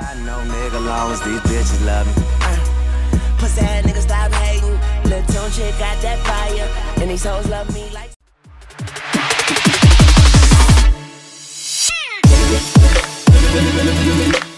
I know nigga long as these bitches love me. Pussy ass nigga stop hating. Lil' Tune chick got that fire, and these hoes love me like.